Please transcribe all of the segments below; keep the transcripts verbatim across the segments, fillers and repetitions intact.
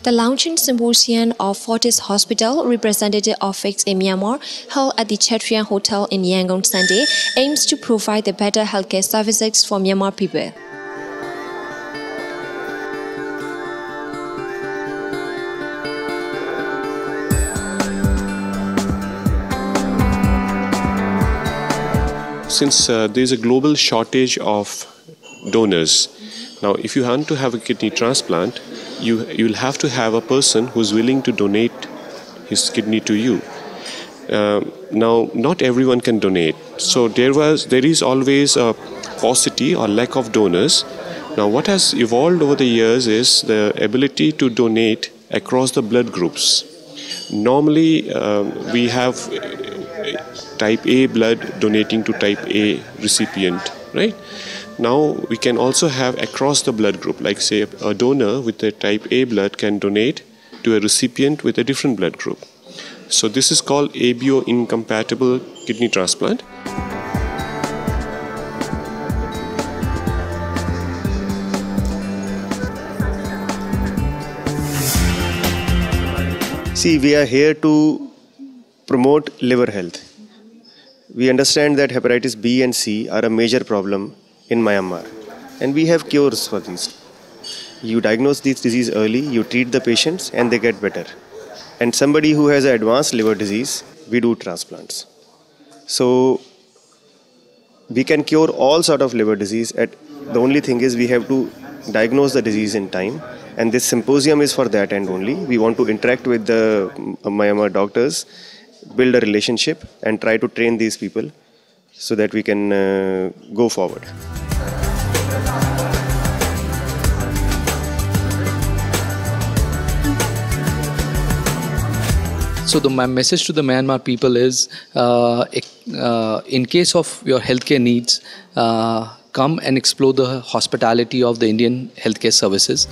The launching symposium of Fortis Hospital, representative office in Myanmar, held at the Chatrian Hotel in Yangon Sunday, aims to provide the better healthcare services for Myanmar people. Since uh, there is a global shortage of donors, now if you want to have a kidney transplant, you you'll have to have a person who's willing to donate his kidney to you. Uh, now, not everyone can donate, so there was there is always a paucity or lack of donors. Now, what has evolved over the years is the ability to donate across the blood groups. Normally, uh, we have type A blood donating to type A recipient, right? Now we can also have across the blood group, like say a donor with the type A blood can donate to a recipient with a different blood group. So this is called A B O incompatible kidney transplant. See, we are here to promote liver health. We understand that hepatitis B and C are a major problem in Myanmar, and we have cures for these. You diagnose this disease early, you treat the patients, and they get better. And somebody who has an advanced liver disease, we do transplants. So we can cure all sort of liver disease. At the only thing is we have to diagnose the disease in time, and this symposium is for that end only. We want to interact with the Myanmar doctors, build a relationship, and try to train these people so that we can uh, go forward. So the my message to the Myanmar people is, uh, uh, in case of your healthcare needs, uh, come and explore the hospitality of the Indian healthcare services.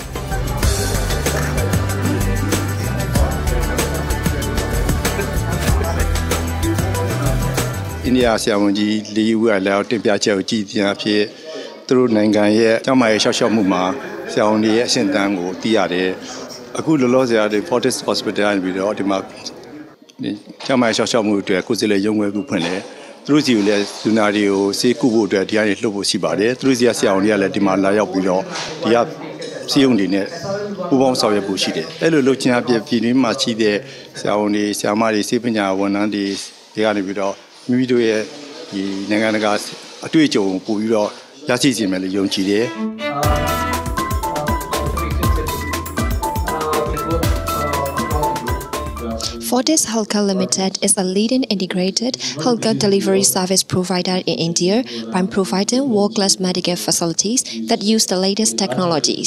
India ဆရာဝန်ကြီးလေးဦးကလည်းတင်ပြချက်ကိုကြည့်တင်အဖြစ်သူတို့နိုင်ငံရဲ့ကျောင်းမရဲ့ရှောက်ရှောက်မှုမှာဆရာဝန်တွေရဲ့အဆင့်တန်းကိုသိရတယ်အခုလောလောဆယ်က Fortis Hospital ကနေပြီးတော့ဒီမှာကျောင်းမရဲ့ရှောက်ရှောက်မှုအတွက်ကိုယ်စားလှယ်ရုံးခွဲခုဖွင့်တယ်သူတို့စီကိုလည်းလူနာတွေကိုဆေးကုဖို့အတွက်ဒီကနေလှုပ်ဖို့ရှိပါတယ်သူတို့စီကဆရာဝန်တွေကလည်းဒီမှာလာရောက်ပြီးတော့ဒီကစီယုံတွေနဲ့ပူပေါင်းဆောင်ရွက်ဖို့ရှိတယ်အဲ့လိုလုပ်ချင်အဖြစ်ပြည်တွင်းမှာရှိတဲ့ဆရာဝန်တွေဆရာမတွေဆေးပညာဝန်ထမ်းတွေတွေကနေပြီးတော့မိမိတို့ရဲ့ဒီနိုင်ငံတကာအတွေ့အကြုံကိုပို့ပြီးတော့ရရှိစေမယ်လို့ယုံကြည်တယ် Fortis Healthcare Limited is a leading integrated healthcare delivery service provider in India by providing world-class medical facilities that use the latest technologies.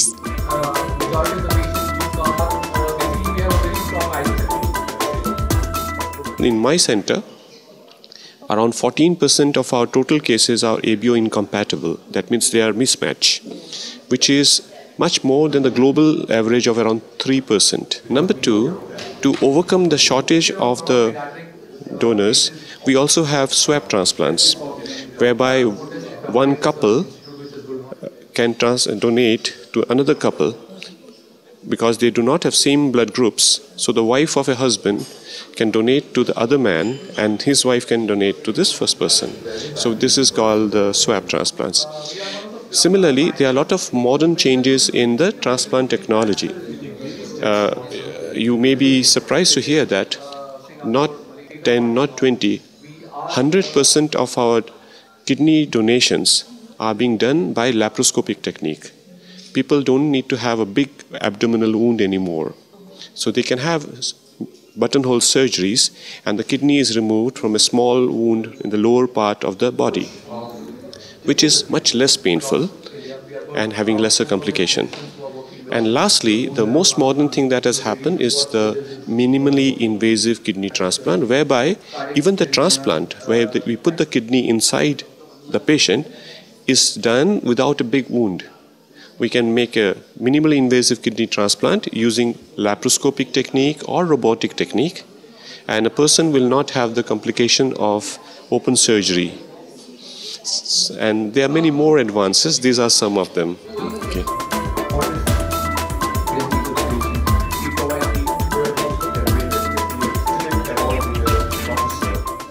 In my center, around fourteen percent of our total cases are A B O incompatible. That means they are mismatch, which is much more than the global average of around three percent. Number two, to overcome the shortage of the donors, we also have swap transplants, whereby one couple can trans donate to another couple because they do not have same blood groups. So the wife of a husband can donate to the other man and his wife can donate to this first person. So this is called the swap transplants. Similarly, there are a lot of modern changes in the transplant technology. Uh, you may be surprised to hear that not ten, not twenty, one hundred percent of our kidney donations are being done by laparoscopic technique. People don't need to have a big abdominal wound anymore. So they can have buttonhole surgeries and the kidney is removed from a small wound in the lower part of the body, which is much less painful and having lesser complication. And lastly, the most modern thing that has happened is the minimally invasive kidney transplant, whereby even the transplant, where we put the kidney inside the patient, is done without a big wound. We can make a minimally invasive kidney transplant using laparoscopic technique or robotic technique, and a person will not have the complication of open surgery. And there are many more advances. These are some of them. Okay.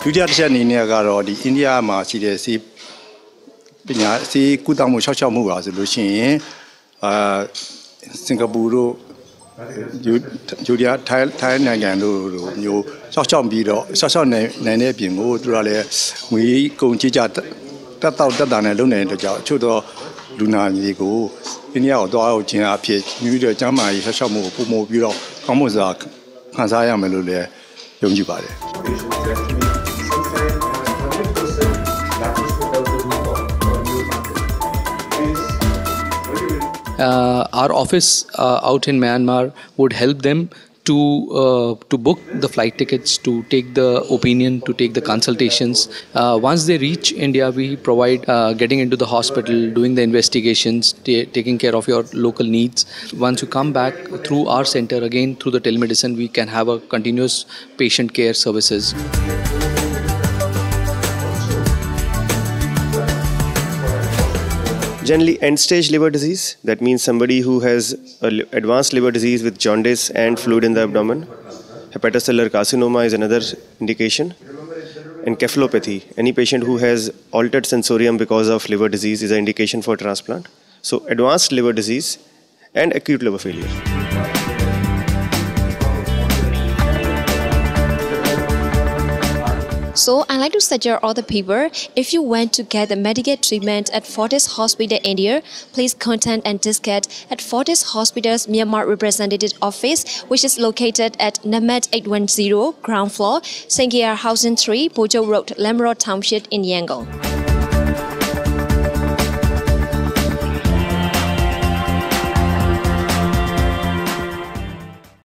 ဒုတိယတစ်ချက်အနေနဲ့ကတော့ဒီအိန္ဒိယမှာရှိတဲ့စီပညာစီကုသမှုရှောက်ရှောက်မှုပါဆိုလို့ရှိရင်အာစင်ကာပူတို့ဂျူရီးယားထိုင်းထိုင်းနိုင်ငံတို့မျိုးရှောက်ရှောက်ပြီးတော့ရှောက်ရှောက်နိုင်နိုင်တဲ့အပြင်ကိုသူကလည်းငွေကုန်ကြေးကြတက်တော့တက်တာနဲ့လုံနေတဲ့အတွက်ကြောင့်အချို့တော့လူနာကြီးကိုအိန္ဒိယကိုသွားအောင်ခြင်းအဖြစ်မြူးတဲ့ကျမ်းမာရေးရှောက်ရှောက်မှုကိုပုံမပြီးတော့ကောင်းမွန်စွာခံစားရမယ်လို့လည်းယုံကြည်ပါတယ် Uh, our office uh, out in Myanmar would help them to uh, to book the flight tickets, to take the opinion, to take the consultations. Uh, once they reach India, we provide uh, getting into the hospital, doing the investigations, taking care of your local needs. Once you come back through our center, again through the telemedicine, we can have a continuous patient care services. Generally, end-stage liver disease, that means somebody who has a advanced liver disease with jaundice and fluid in the abdomen. Hepatocellular carcinoma is another indication. Encephalopathy, any patient who has altered sensorium because of liver disease is an indication for transplant. So, advanced liver disease and acute liver failure. So, I'd like to suggest all the people, if you want to get the medical treatment at Fortis Hospital India, please contact and discuss at Fortis Hospital's Myanmar Representative Office, which is located at Namet eight one zero, ground floor, Sengia Housing three, Bojo Road, Lamro Township in Yangon.